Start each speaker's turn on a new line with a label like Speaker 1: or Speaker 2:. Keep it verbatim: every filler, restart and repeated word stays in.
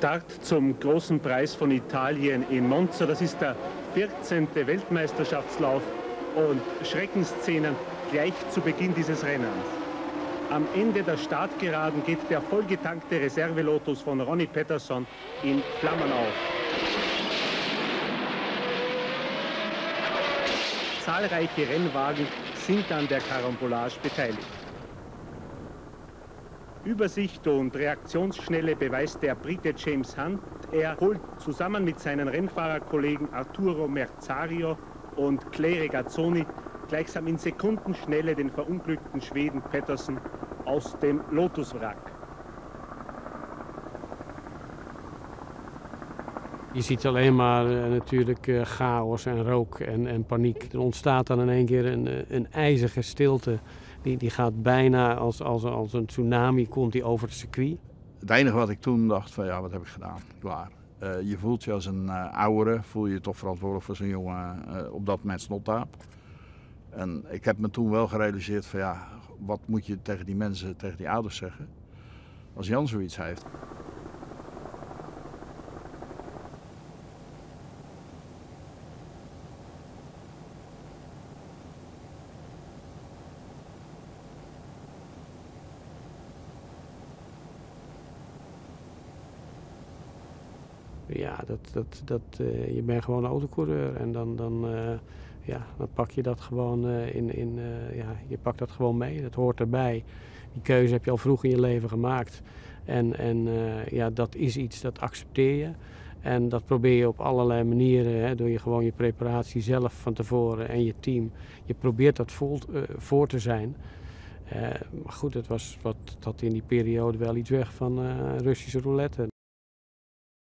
Speaker 1: Start zum großen Preis von Italien in Monza. Das ist der vierzehnte Weltmeisterschaftslauf und Schreckensszenen gleich zu Beginn dieses Rennens. Am Ende der Startgeraden geht der vollgetankte Reserve-Lotus von Ronnie Peterson in Flammen auf. Zahlreiche Rennwagen sind an der Karambolage beteiligt. Übersicht und Reaktionsschnelle beweist der Brite James Hunt. Er holt zusammen mit seinen Rennfahrerkollegen Arturo Merzario und Clay Regazzoni gleichsam in Sekundenschnelle den verunglückten Schweden Peterson aus dem Lotuswrack.
Speaker 2: Je ziet alleen maar uh, natuurlijk uh, chaos en rook en, en paniek. Er ontstaat dan in één keer een, een ijzige stilte. Die, die gaat bijna als, als, als een tsunami komt die over het circuit.
Speaker 3: Het enige wat ik toen dacht van ja, wat heb ik gedaan? Klaar. Uh, je voelt je als een uh, oudere, voel je je toch verantwoordelijk voor zo'n jongen uh, op dat moment snottaap. En ik heb me toen wel gerealiseerd van ja, wat moet je tegen die mensen, tegen die ouders zeggen als Jan zoiets heeft.
Speaker 2: Ja, dat, dat, dat, uh, je bent gewoon autocoureur en dan, dan, uh, ja, dan pak je dat gewoon uh, in, in uh, ja, je pakt dat gewoon mee. Dat hoort erbij. Die keuze heb je al vroeg in je leven gemaakt. En, en uh, ja, dat is iets, dat accepteer je. En dat probeer je op allerlei manieren, hè, door je gewoon je preparatie zelf van tevoren en je team. Je probeert dat vol, uh, voor te zijn. Uh, maar goed, het was wat, dat in die periode wel iets weg van uh, Russische roulette.